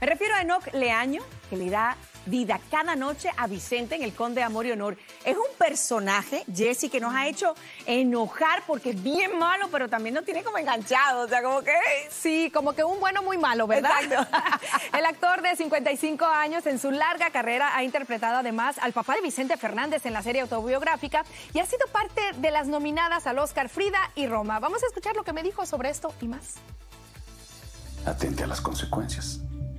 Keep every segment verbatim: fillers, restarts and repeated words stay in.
Me refiero a Enoch Leaño, que le da vida cada noche a Vicente en El Conde de Amor y Honor. Es un personaje, Jessy, que nos ha hecho enojar porque es bien malo, pero también nos tiene como enganchados. O sea, como que... Sí, como que un bueno muy malo, ¿verdad? Exacto. El actor de cincuenta y cinco años en su larga carrera ha interpretado además al papá de Vicente Fernández en la serie autobiográfica y ha sido parte de las nominadas al Oscar Frida y Roma. Vamos a escuchar lo que me dijo sobre esto y más. Atente a las consecuencias.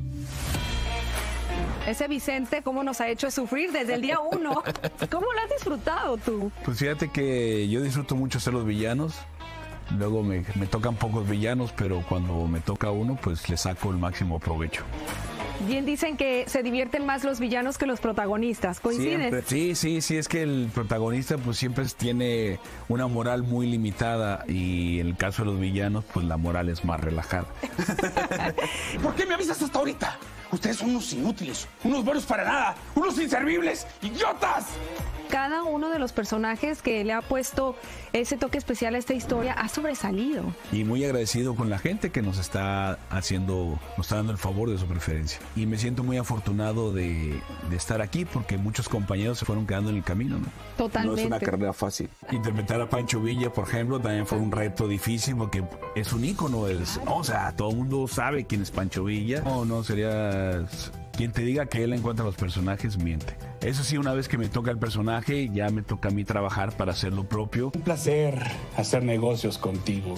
Ese Vicente, ¿cómo nos ha hecho sufrir desde el día uno? ¿Cómo lo has disfrutado tú? Pues fíjate que yo disfruto mucho ser los villanos. Luego me, me tocan pocos villanos, pero cuando me toca uno, pues le saco el máximo provecho. Bien dicen que se divierten más los villanos que los protagonistas. ¿Coincides? Siempre. Sí, sí, sí, es que el protagonista pues siempre tiene una moral muy limitada y en el caso de los villanos, pues la moral es más relajada. ¿Por qué me avisas hasta ahorita? Ustedes son unos inútiles, unos buenos para nada, unos inservibles, idiotas. Cada uno de los personajes que le ha puesto ese toque especial a esta historia ha sobresalido. Y muy agradecido con la gente que nos está haciendo, nos está dando el favor de su preferencia. Y me siento muy afortunado de, de estar aquí porque muchos compañeros se fueron quedando en el camino, ¿no? Totalmente. No es una carrera fácil. Interpretar a Pancho Villa, por ejemplo, también fue un reto difícil porque es un ícono. Es, o sea, todo el mundo sabe quién es Pancho Villa. No, no, sería... Quien te diga que él encuentra los personajes, miente. Eso sí, una vez que me toca el personaje, ya me toca a mí trabajar para hacer lo propio. Un placer hacer negocios contigo.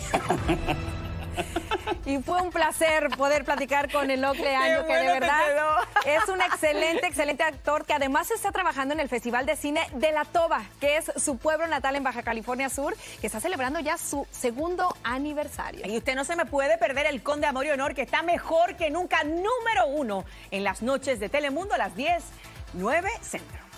Y fue un placer poder platicar con Enoch Leaño, que de verdad es un excelente, excelente actor que además está trabajando en el Festival de Cine de La Toba, que es su pueblo natal en Baja California Sur, que está celebrando ya su segundo aniversario. Y usted no se me puede perder El Conde de Amor y Honor, que está mejor que nunca, número uno en las noches de Telemundo a las diez, nueve Centro.